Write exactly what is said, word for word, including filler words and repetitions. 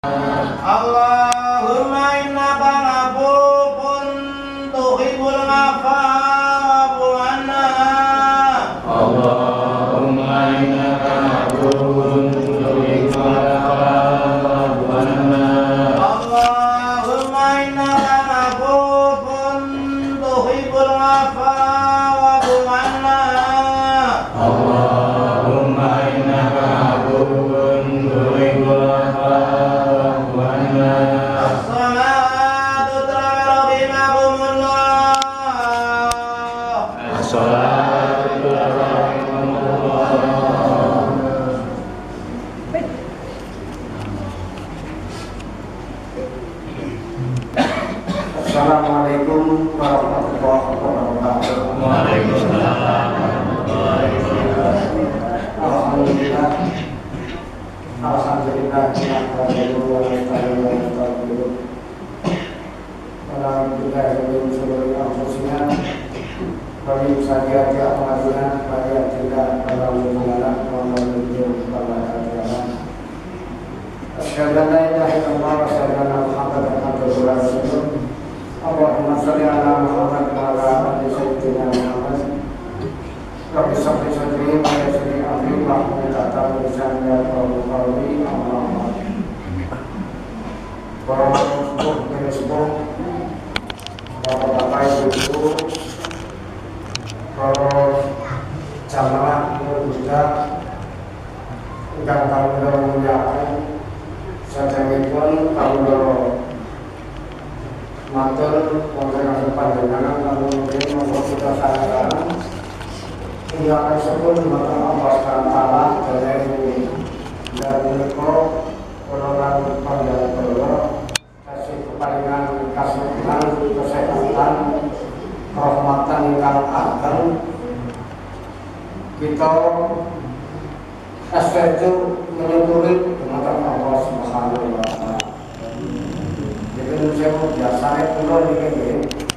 Allahumma innaka afuwwun tuhibbul afwa wa'fu 'anna. Allahumma innaka afuwwun tuhibbul afwa wa'fu 'anna. Allahumma innaka afuwwun tuhibbul afwa wa'fu 'anna. Allahumma innaka afuwwun tuhibbul afwa wa'fu 'anna. As-salatu rahimakumullah. As-salatu rahimakumullah. Assalamualaikum warahmatullahi wabarakatuh. Waalaikumsalam warahmatullahi wabarakatuh. Alhamdulillah. Alhamdulillah. Alhamdulillah. Bagi saja dia pengajuan bagi tidak dalam mengalah menuju kepada kebenaran. Asyhadu an la ilaha illallah wa asyhadu anna Muhammadan abduhu wa rasuluh. Allahumma shalli ala Muhammad wa ala ali sayyidina Muhammad. Rabbi shrah li sadri wa yassir li amri wahlul 'uqdatam min lisani yafqahu qawli. Allahumma para sepuh dan sepuh, bapak-bapak, ibu-ibu, para jamaah muda ingkang kawula mulyakaken, sadèrèngipun kawula matur wonten ing panjenengan lan mugi monggo kita sareng ingkang sepun dumateng Allah Subhanahu wa taala dherek dan menika kula lan panjenengan kasih keparingan kasucian kesehatan rahmatan ingkang ageng kita asreju menyukuri dumateng Allah Subhanahu wa taala. Jadi saya biasanya kula niki nggih